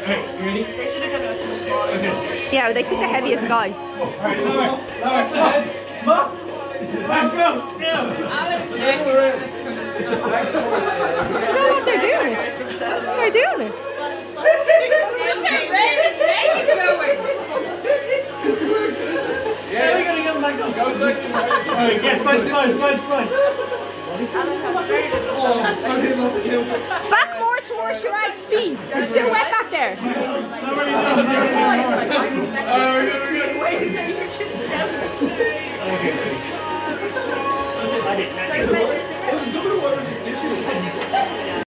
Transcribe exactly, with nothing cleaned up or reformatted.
Okay, you ready? They should have done us in the smallest. Okay. Yeah, they picked the heaviest guy. Alright, lower, lower, lower. Mop! Back up! Yeah! I don't know what they're doing. They're doing it. Okay, ready, ready, going. Yeah, we gotta get him back up. Go side to side. Alright, yeah, side to side, side to side. Back more towards your ex feet. It's still wet back there. Somebody